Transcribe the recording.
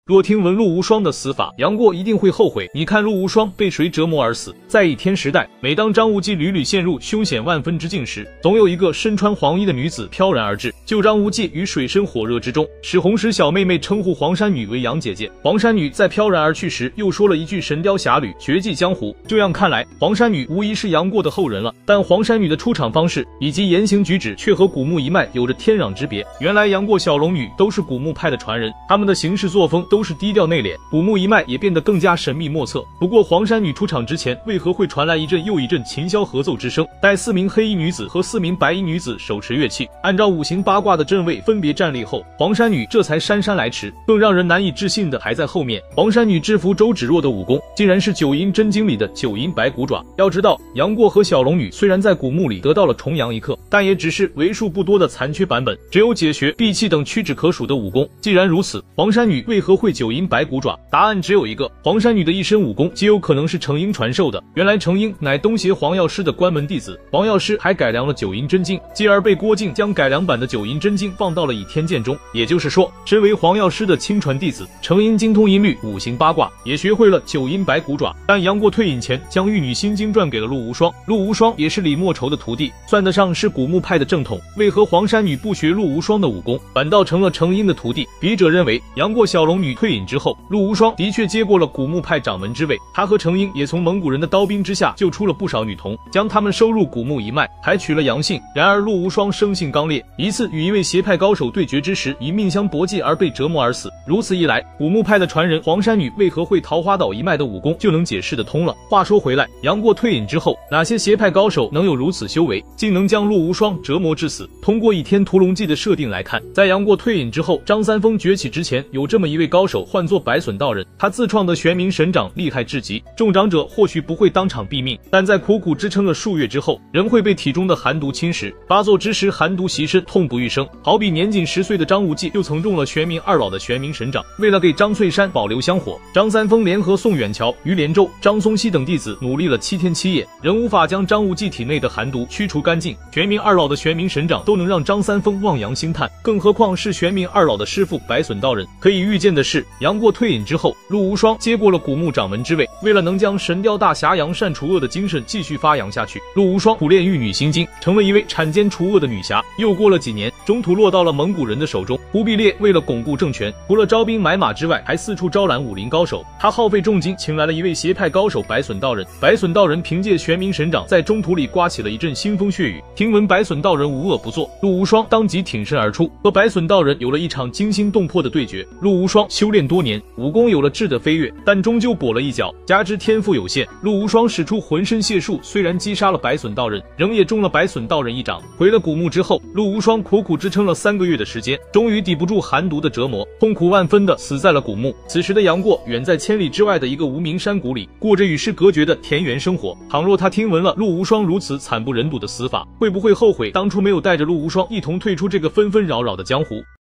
若听闻陆无双的死法，杨过一定会后悔。你看陆无双被谁折磨而死？在倚天时代，每当张无忌屡屡陷入凶险万分之境时，总有一个身穿黄衣的女子飘然而至，救张无忌于水深火热之中。史红石小妹妹称呼黄山女为杨姐姐。黄山女在飘然而去时，又说了一句神雕侠侣，绝迹江湖。这样看来，黄山女无疑是杨过的后人了。但黄山女的出场方式以及言行举止，却和古墓一脉有着天壤之别。原来杨过、小龙女都是古墓派的传人，他们的行事作风都是低调内敛，古墓一脉也变得更加神秘莫测。不过黄山女出场之前，为何会传来一阵又一阵琴箫合奏之声？待4名黑衣女子和4名白衣女子手持乐器，按照5行八卦的阵位分别站立后，黄山女这才姗姗来迟。更让人难以置信的还在后面，黄山女制服周芷若的武功，竟然是九阴真经里的九阴白骨爪。要知道，杨过和小龙女虽然在古墓里得到了重阳一刻，但也只是为数不多的残缺版本，只有解穴、闭气等屈指可数的武功。既然如此，黄山女为何会九阴白骨爪？答案只有一个，黄山女的一身武功极有可能是程婴传授的。原来程婴乃东邪黄药师的关门弟子，黄药师还改良了九阴真经，继而被郭靖将改良版的九阴真经放到了倚天剑中。也就是说，身为黄药师的亲传弟子，程婴精通音律、5行八卦，也学会了九阴白骨爪。但杨过退隐前将玉女心经传给了陆无双，陆无双也是李莫愁的徒弟，算得上是古墓派的正统。为何黄山女不学陆无双的武功，反倒成了程婴的徒弟？笔者认为，杨过、小龙女退隐之后，陆无双的确接过了古墓派掌门之位，他和程婴也从蒙古人的刀兵之下救出了不少女童，将他们收入古墓一脉，还取了杨姓。然而陆无双生性刚烈，一次与一位邪派高手对决之时，以命相搏击而被折磨而死。如此一来，古墓派的传人黄山女为何会桃花岛一脉的武功就能解释得通了。话说回来，杨过退隐之后，哪些邪派高手能有如此修为，竟能将陆无双折磨致死？通过《倚天屠龙记》的设定来看，在杨过退隐之后，张三丰崛起之前，有这么一位高手，唤作白隼道人。他自创的玄冥神掌厉害至极，中掌者或许不会当场毙命，但在苦苦支撑了数月之后，仍会被体中的寒毒侵蚀，发作之时寒毒袭身，痛不欲生。好比年仅10岁的张无忌就曾中了玄冥二老的玄冥神掌。为了给张翠山保留香火，张三丰联合宋远桥、于连州、张松溪等弟子努力了7天7夜，仍无法将张无忌体内的寒毒驱除干净。玄冥二老的玄冥神掌都能让张三丰望洋兴叹，更何况是玄冥二老的师傅白隼道人。可以预见的是，杨过退隐之后，陆无双接过了古墓掌门之位。为了能将神雕大侠杨善除恶的精神继续发扬下去，陆无双苦练玉女心经，成了一位铲奸除恶的女侠。又过了几年，中途落到了蒙古人的手中。忽必烈为了巩固政权，除了招兵买马之外，还四处招揽武林高手。他耗费重金请来了一位邪派高手白隼道人。白隼道人凭借玄冥神掌在中途里刮起了一阵腥风血雨。听闻白隼道人无恶不作，陆无双当即挺身而出，和白隼道人有了一场惊心动魄的对决。陆无双修炼多年，武功有了质的飞跃，但终究跛了一脚，加之天赋有限，陆无双使出浑身解数，虽然击杀了白隼道人，仍也中了白隼道人一掌。回了古墓之后，陆无双苦苦支撑了3个月的时间，终于抵不住寒毒的折磨，痛苦万分的死在了古墓。此时的杨过远在千里之外的一个无名山谷里，过着与世隔绝的田园生活。倘若他听闻了陆无双如此惨不忍睹的死法，会不会后悔当初没有带着陆无双一同退出这个纷纷扰扰的江湖？